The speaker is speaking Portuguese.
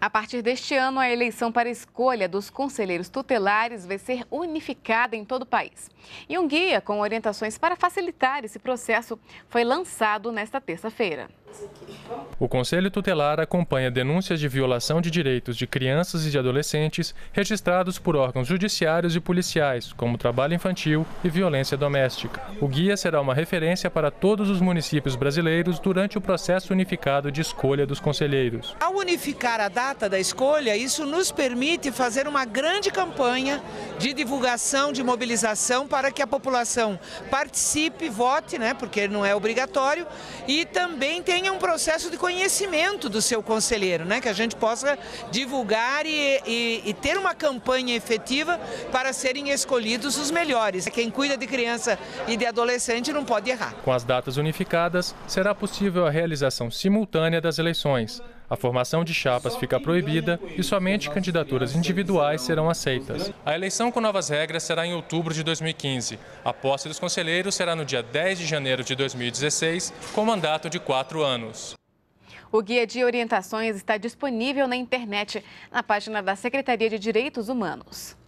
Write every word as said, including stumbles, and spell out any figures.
A partir deste ano, a eleição para a escolha dos conselheiros tutelares vai ser unificada em todo o país. E um guia com orientações para facilitar esse processo foi lançado nesta terça-feira. O Conselho Tutelar acompanha denúncias de violação de direitos de crianças e de adolescentes registrados por órgãos judiciários e policiais, como trabalho infantil e violência doméstica. O guia será uma referência para todos os municípios brasileiros durante o processo unificado de escolha dos conselheiros. Ao unificar a data da escolha, isso nos permite fazer uma grande campanha de divulgação, de mobilização para que a população participe, vote, né, porque não é obrigatório, e também tenha um processo de conhecimento do seu conselheiro, né, que a gente possa divulgar e, e, e ter uma campanha efetiva para serem escolhidos os melhores. Quem cuida de criança e de adolescente não pode errar. Com as datas unificadas, será possível a realização simultânea das eleições. A formação de chapas fica proibida e somente candidaturas individuais serão aceitas. A eleição com novas regras será em outubro de dois mil e quinze. A posse dos conselheiros será no dia dez de janeiro de dois mil e dezesseis, com mandato de quatro anos. O guia de orientações está disponível na internet, na página da Secretaria de Direitos Humanos.